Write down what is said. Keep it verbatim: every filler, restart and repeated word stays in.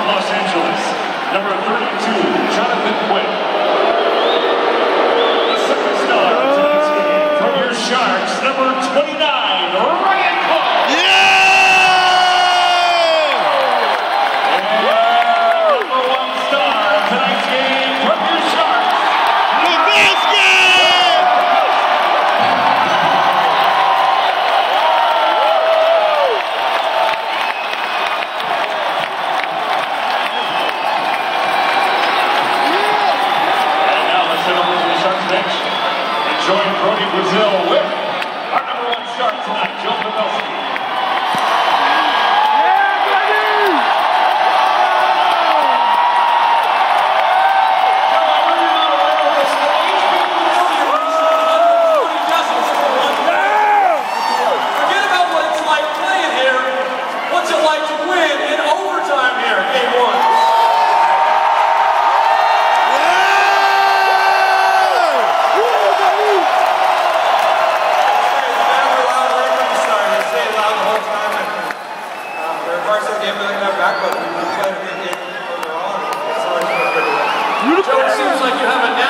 Los Angeles, number thirty-two, Jonathan Quick. The second star of tonight's game from your Sharks, number twenty-nine, Ryan Paul. Yeah! And number one star of tonight's game from your Sharks, Pavelski! Join Brody Brazil with our number one star tonight, Joe Pavelski. Forget about what it's like playing here. What's it like to win in overtime here, game one? Joe, it seems like you have a